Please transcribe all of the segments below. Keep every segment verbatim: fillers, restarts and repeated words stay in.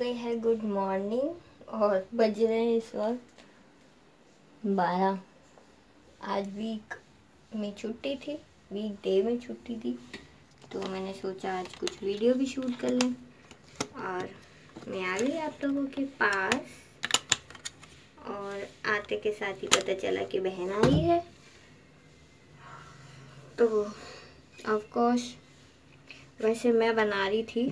हाय है good morning. और बज रहे हैं इस वक्त बारह। आज वीक में छुट्टी थी, वीक डे में छुट्टी थी, तो मैंने सोचा आज कुछ वीडियो भी शूट कर लें। और मैं आ गई आप लोगों के पास, और आते के साथ ही पता चला कि बहन आई है। तो ऑफ कोर्स वैसे मैं बना रही थी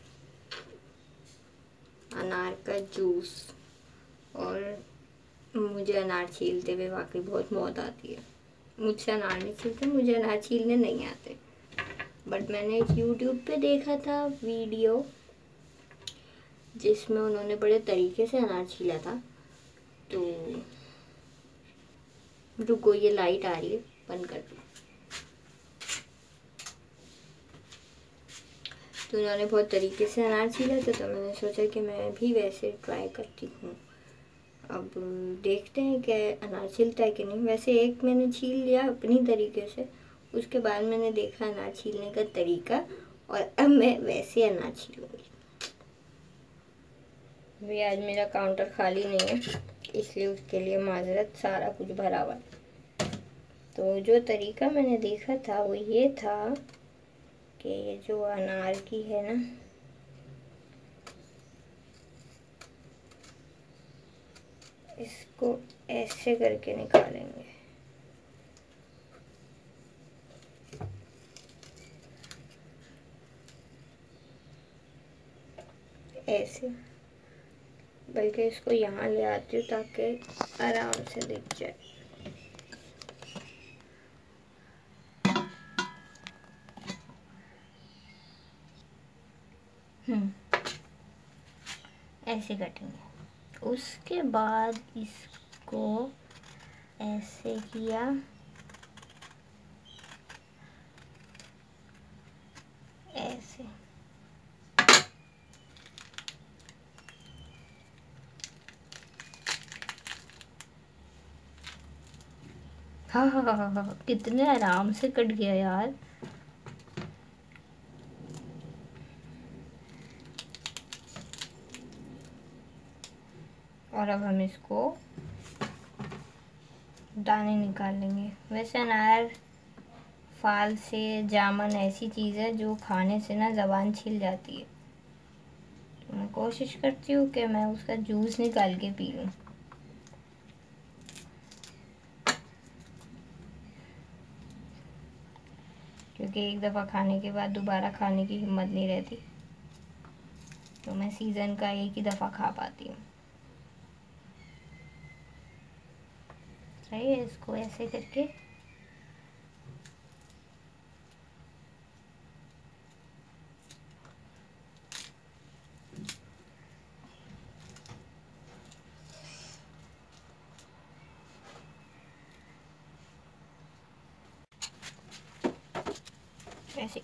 अनार का जूस, और मुझे अनार छीलते हुए वाकई बहुत मौत आती है। मुझसे अनार नहीं छीलते, मुझे अनार छीलने नहीं आते। बट मैंने एक यूट्यूब पे देखा था वीडियो जिसमें उन्होंने बड़े तरीके से अनार छीला था। तो रुको, ये लाइट आ रही है, बंद कर दो। तो उन्होंने बहुत तरीके से अनार छीला था, तो मैंने सोचा कि मैं भी वैसे ट्राई करती हूँ। अब देखते हैं कि अनार छिलता है कि नहीं। वैसे एक मैंने छील लिया अपनी तरीके से, उसके बाद मैंने देखा अनार छीलने का तरीका, और अब मैं वैसे अनार छीलूंगी। भी आज मेरा काउंटर खाली नहीं है, इसलिए उसके लिए माजरत, सारा कुछ भरा हुआ है। तो जो तरीका मैंने देखा था वो ये था कि ये जो अनार की है ना, इसको ऐसे करके निकालेंगे। ऐसे, बल्कि इसको यहाँ ले आती हूँ ताकि आराम से दिख जाए। हम्म ऐसे कटेंगे। उसके बाद इसको ऐसे किया, ऐसे। हाँ हाँ हाँ हाँ हाँ, कितने आराम से कट गया यार। और अब हम इसको दाने निकाल लेंगे। वैसे अनार, फाल से जामुन ऐसी चीज़ है जो खाने से ना ज़बान छिल जाती है। तो मैं कोशिश करती हूँ कि मैं उसका जूस निकाल के पी लूँ। क्योंकि एक दफ़ा खाने के बाद दोबारा खाने की हिम्मत नहीं रहती, तो मैं सीज़न का एक ही दफ़ा खा पाती हूँ। सही है, इसको ऐसे करके ऐसे।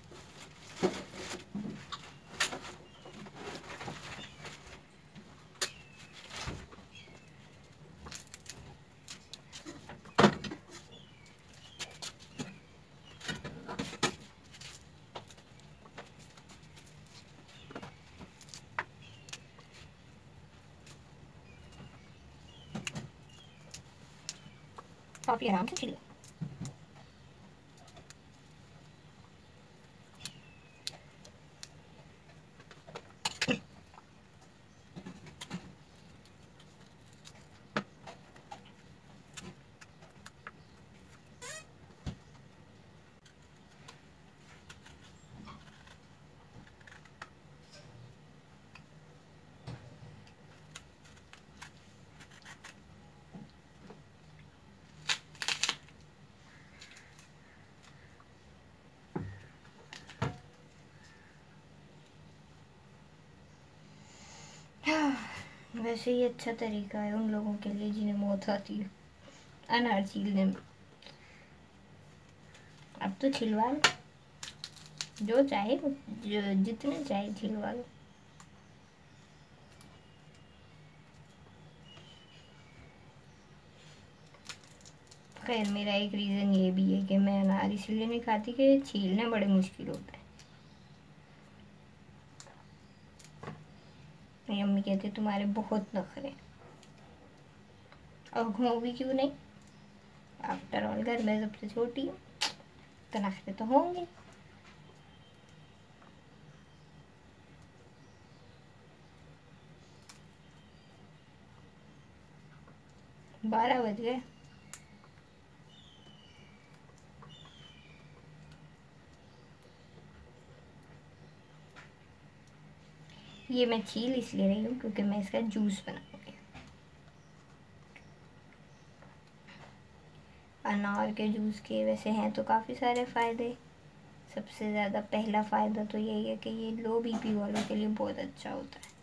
काफ़ी आराम से छिल। वैसे ही अच्छा तरीका है उन लोगों के लिए जिन्हें मौत आती है अनार छीलने में। अब तो छिलवा लो, जो चाहे, जो जितने चाहे छिलवा लो। खैर, मेरा एक रीज़न ये भी है कि मैं अनार इसलिए नहीं खाती कि छीलना बड़े मुश्किल होता है। मेरी अम्मी कहती तुम्हारे बहुत नखरे, और हो भी क्यों नहीं, आफ्टर ऑल घर में सबसे छोटी हूँ तो नखरे तो होंगे। बारह बज गए। ये मैं छील इसलिए रही हूँ क्योंकि मैं इसका जूस बनाऊंगी। अनार के जूस के वैसे हैं तो काफ़ी सारे फ़ायदे। सबसे ज़्यादा पहला फ़ायदा तो यही है कि ये लो बीपी वालों के लिए बहुत अच्छा होता है।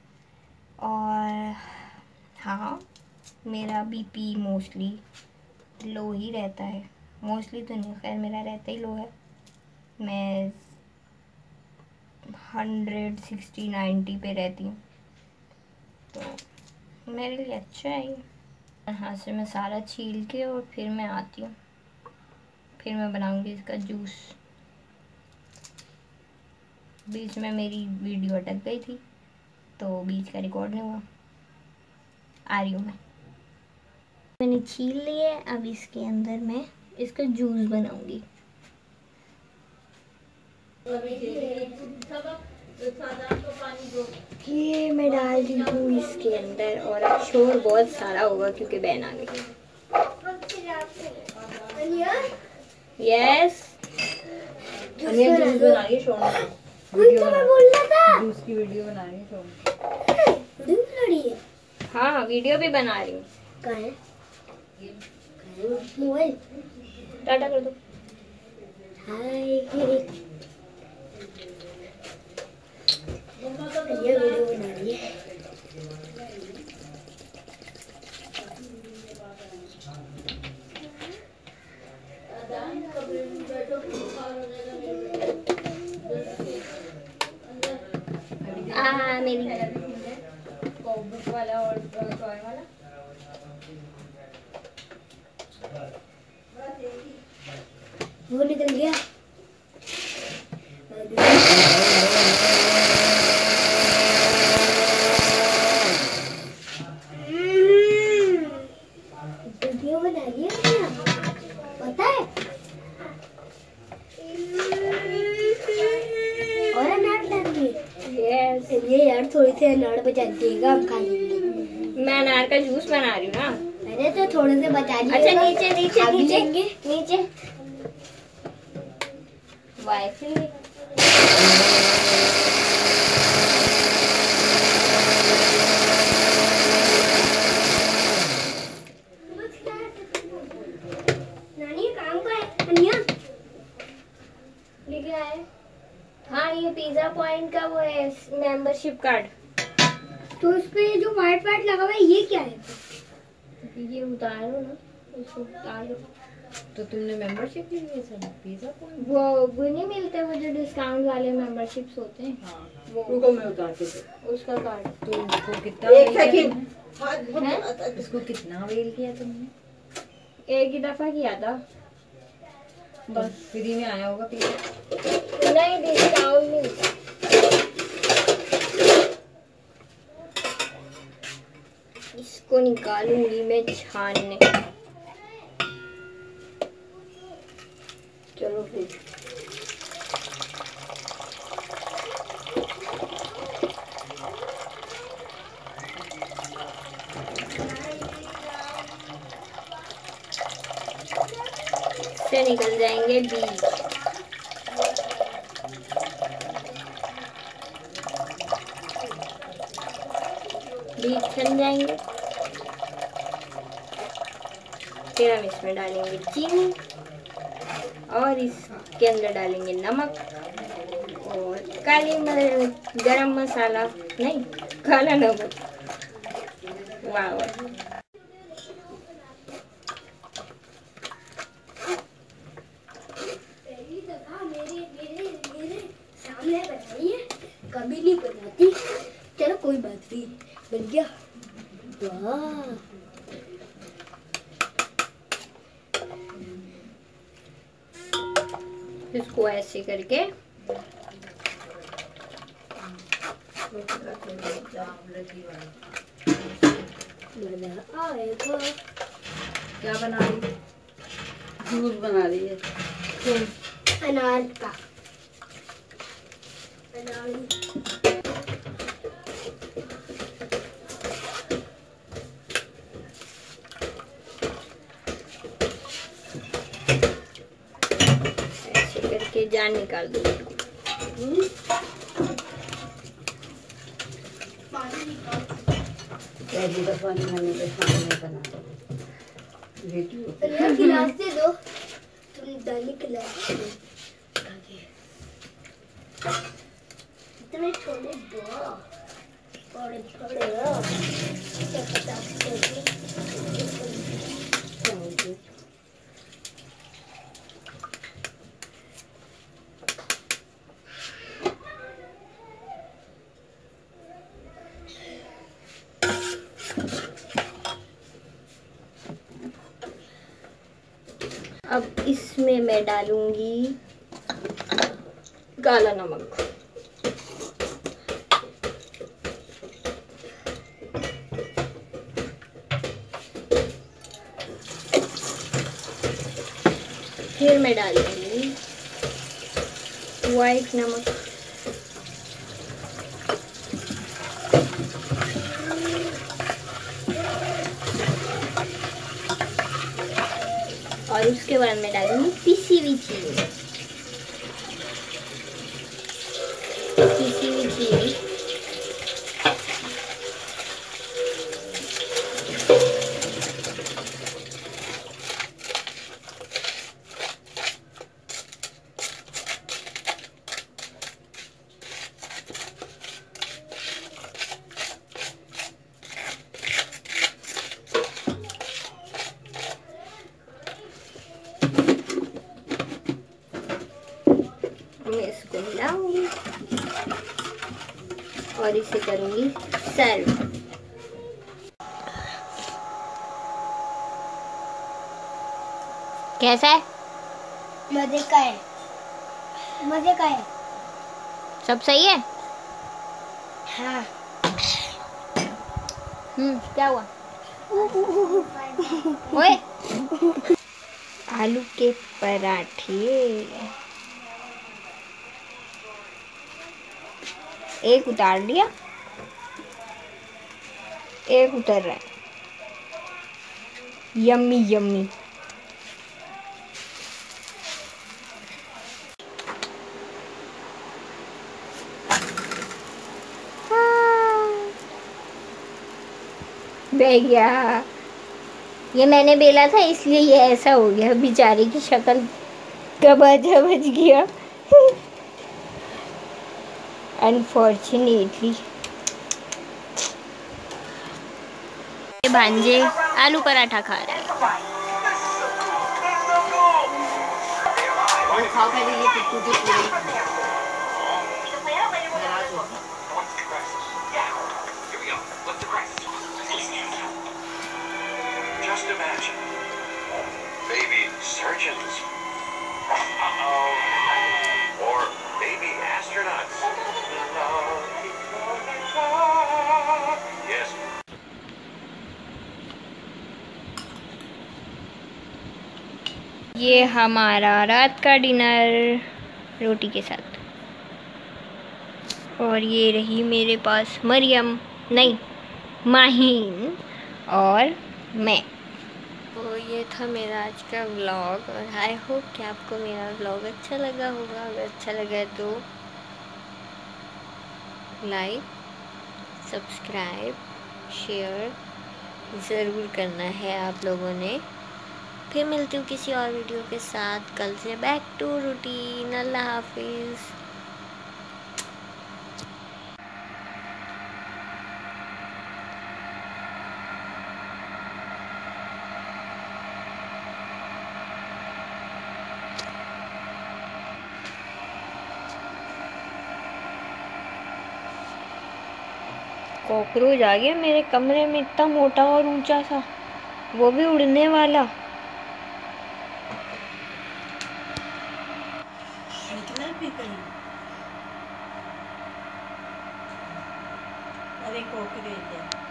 और हाँ, मेरा बीपी मोस्टली लो ही रहता है, मोस्टली तो नहीं, खैर मेरा रहता ही लो है। मैं हंड्रेड सिक्सटी नाइन्टी पे रहती हूँ, तो मेरे लिए अच्छा है ये। यहाँ से मैं सारा छील के और फिर मैं आती हूँ, फिर मैं बनाऊँगी इसका जूस। बीच में मेरी वीडियो अटक गई थी तो बीच का रिकॉर्ड नहीं हुआ। आ रही हूँ मैं। मैंने छील लिए, अब इसके अंदर मैं इसका जूस बनाऊँगी। ये मैं डाल दी हूँ इसके अंदर, और अब शोर बहुत सारा होगा क्योंकि बहन आ गई। यस, जूस बना रही है शोर में, वीडियो बना जूस की वीडियो बना रही है शोर में। वीडियो बना रही है? हाँ, वीडियो भी बना रही हूँ। कहाँ है मोबाइल? टाटा कर दो। हाय, ये वीडियो बना रही है। आ मेरी बुक वाला और टॉय वाला वो निकल गया। वीडियो बना रही है पता है। और अनार डाल दिए। यस, ये यार थोड़ी सी अनार बचा दीजिएगा, हम खा लेंगे। मैं अनार का जूस बना रही हूँ ना। मैंने तो थोड़े से बचा दिए। अच्छा, नीचे नीचे नीचे लेंगे। नीचे वाईफाई। नानी काम का है अनिया लेके आए। हाँ, ये पिज्जा पॉइंट का वो है मेंबरशिप कार्ड। तो उस पे जो व्हाइट व्हाइट लगा हुआ है ये क्या है? ये उतारो ना, इसको उतारो। तो तुमने मेंबरशिप ली है सब पिज्जा पॉइंट? वो वो नहीं मिलते, वो जो डिस्काउंट वाले मेंबरशिप्स होते हैं। हाँ, वो रुको मैं उतार के दे। उसका कार्ड। तो इसको कितना एक वेल किया सेकंड। तुमने? इसको कितना वेल किया तुमने? एक ही दफा किया था बस फ्री में आया होगा पिज्जा। नहीं, डिस्काउंट नहीं। इसको निकालूंगी मैं छानने। चलो फिर से निकल जाएंगे बीज। बीज छन जाएंगे, फिर हम इसमें डालेंगे चीनी और इसके अंदर डालेंगे नमक और काली मिर्च, गरम मसाला नहीं, काला नमक। वाह वाह। पहली दफा मेरे मेरे मेरे सामने बनाई है, कभी नहीं बनाती। चलो कोई बात नहीं, बन गया। वाह, इसको ऐसे करके क्या बना रही? जूस बना रही है अनार का। अनार ऐसे करके जान निकाल दो। पानी निकाल। पहली दफा नहीं मैंने तो सामने बना बेटी अरे गिलास दे दो, तुम दानी गिलास दे दो। इतने छोले दो, बड़े छोले दो। क्या पता आपको अब इसमें मैं डालूंगी काला नमक। फिर मैं डालूंगी व्हाइट नमक। और उसके बाद मैं डालूंगी पिसी हुई चीनी। पिसी हुई चीनी मैं इसको मिलाऊंगी और इसे करूंगी सर्व। कैसा है? मजे का है, मजे का है। सब सही है? हाँ। हम्म क्या हुआ? ओए आलू के पराठे एक उतार लिया, एक उतर रहा है। Yummy yummy. बह गया। ये मैंने बेला था इसलिए ये ऐसा हो गया। बेचारे की शक्ल कबाजा बच गया अनफॉर्चुनेटली। भांजे आलू पराठा खा रहे हैं। खाओ पहले ये पिट्टू की पूरी। Just imagine, baby surgeons, uh-oh, or baby astronauts. Yes. ये हमारा रात का डिनर रोटी के साथ। और ये रही मेरे पास मरियम, नहीं माहीन और मैं। तो ये था मेरा आज का व्लॉग और आई होप कि आपको मेरा व्लॉग अच्छा लगा होगा। अगर अच्छा लगा तो लाइक, सब्सक्राइब, शेयर ज़रूर करना है आप लोगों ने। फिर मिलती हूँ किसी और वीडियो के साथ कल से। Back to routine. अल्लाह हाफिज़। कॉकरोच आ गया मेरे कमरे में, इतना मोटा और ऊंचा सा, वो भी उड़ने वाला। निकला भी कहीं। मैंने कोक दे दिया।